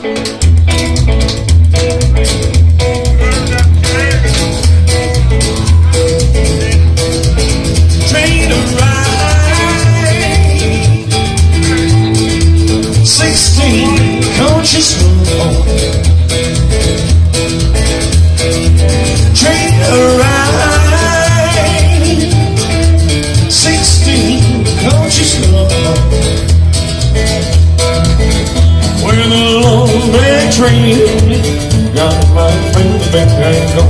Train, got my friend back and go.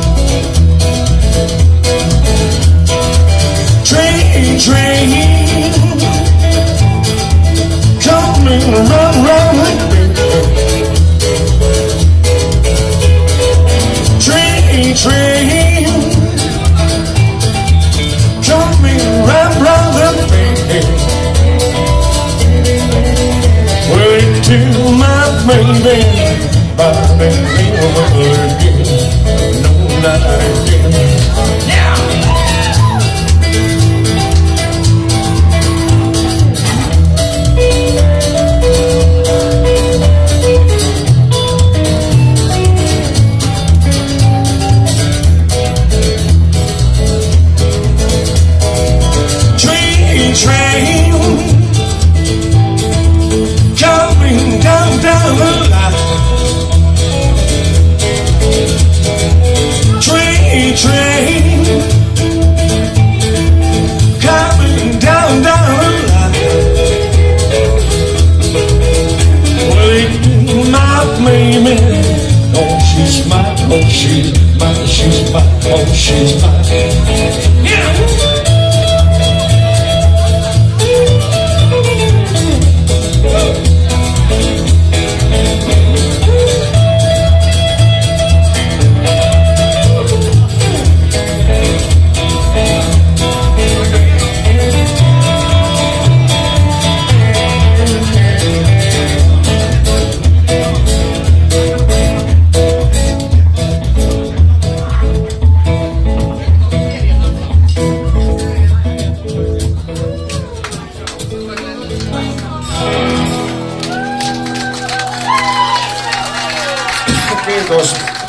Train, coming round like a big girl. Train, coming round like a big girl. Wait till my baby. But baby, over again, no, not again. Now, train, coming down the line. Train, coming down the line. Well, it's my baby. Oh, she's mine. Oh, she's mine. She's mine. Oh, she's mine. Yeah. Kiitos.